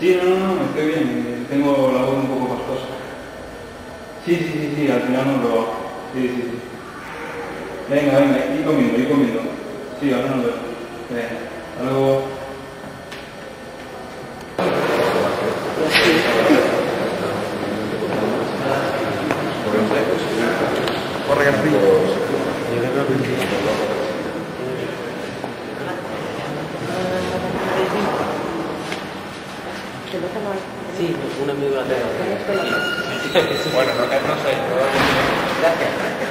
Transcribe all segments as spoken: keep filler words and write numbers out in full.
Sí, no, no, no, estoy bien, eh, tengo la voz un poco pastosa. Sí, sí, sí, sí, al final no lo hago. Sí, sí, sí. Venga, venga, y comiendo, y comiendo. Sí, ahora nos vemos. Venga, hasta luego. Sí, un amigo de la Bueno, no, no sé. Gracias.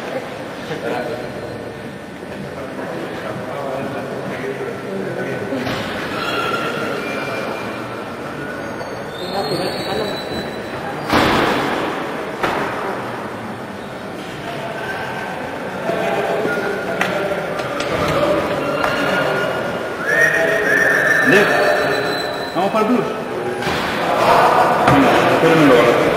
Andrés, ¿vamos para el blues? Venga, espérenme luego.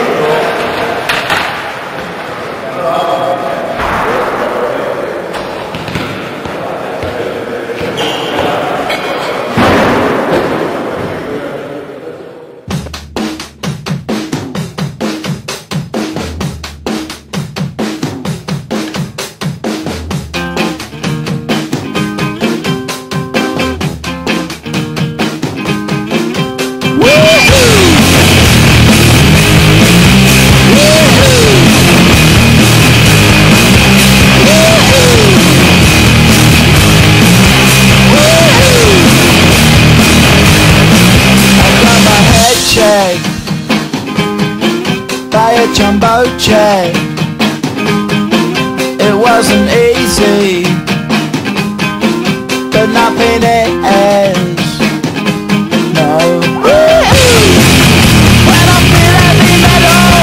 By a jumbo jet. It wasn't easy, but nothing is. No. When I feel heavy metal,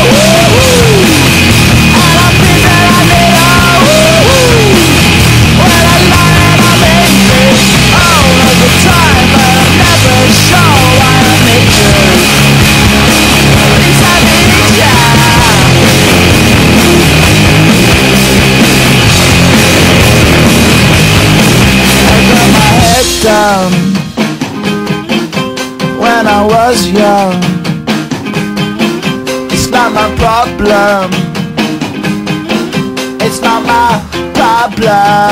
and I feel that I need a when I lie and I'm easy all of the time, but I never show why I need you. Down when I was young. It's not my problem. It's not my problem.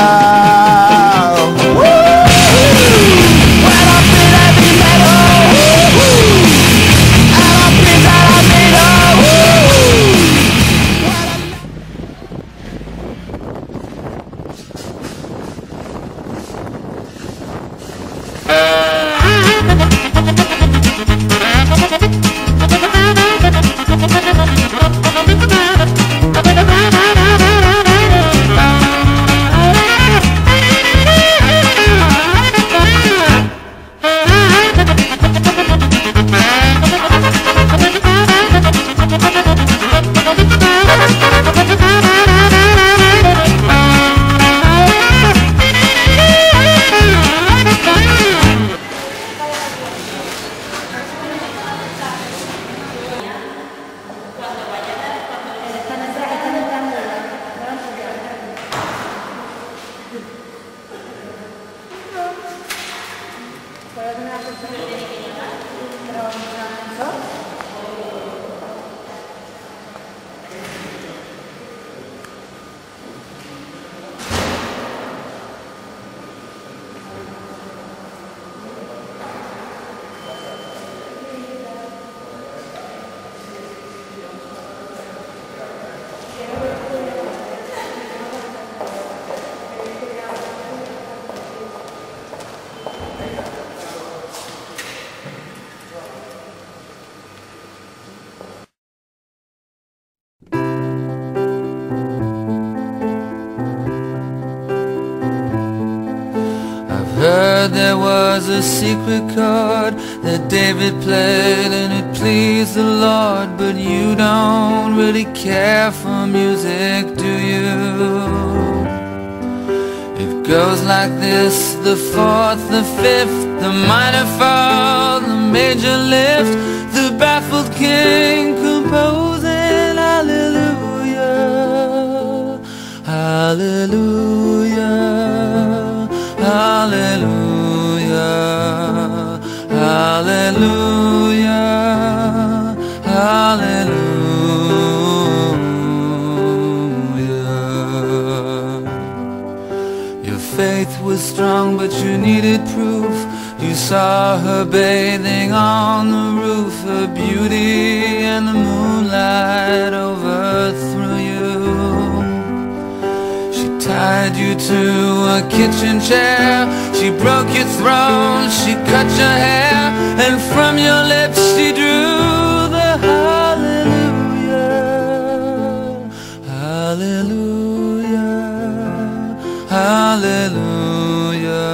Woo! When I feel heavy metal, and I feel that I need a Heard there was a secret chord that David played and it pleased the Lord, but you don't really care for music, do you? It goes like this: the fourth, the fifth, the minor fall, the major lift, the baffled king composing hallelujah, hallelujah, hallelujah, hallelujah. strong, but you needed proof. You saw her bathing on the roof, her beauty and the moonlight overthrew you. She tied you to a kitchen chair, she broke your throne, she cut your hair, and from your lips she drew the hallelujah, hallelujah, hallelujah,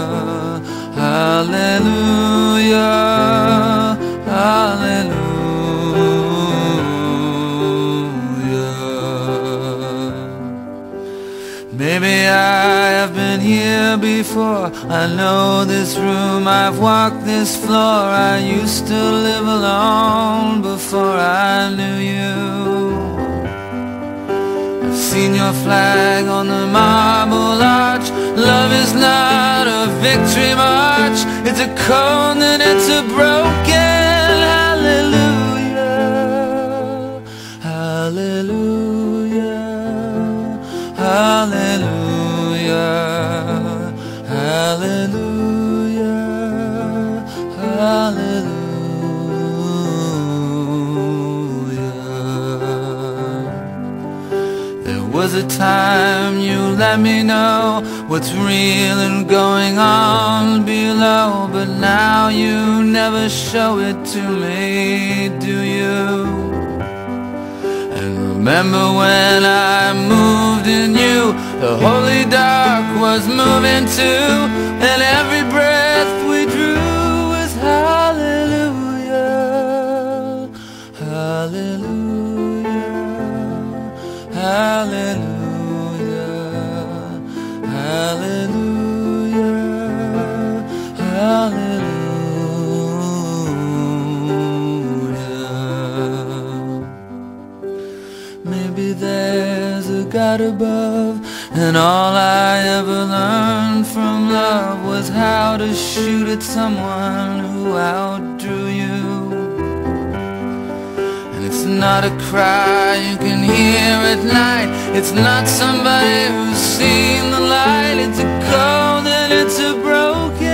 hallelujah, hallelujah. Maybe I have been here before, I know this room, I've walked this floor. I used to live alone before I knew you. I've seen your flag on the marble arch. Love is not a victory march, it's a cold and it's a broken hallelujah, hallelujah, hallelujah, hallelujah, hallelujah. There was a time you let me know what's real and going on below, but now you never show it to me, do you? And remember when I moved in you, the holy dark was moving too, and every breath we drew was hallelujah, hallelujah, hallelujah, hallelujah, hallelujah. Maybe there's a God above, and all I ever learned from love was how to shoot at someone who outdrew you. And it's not a cry you can hear at night, it's not somebody who's seen the light, it's a cold and it's a broken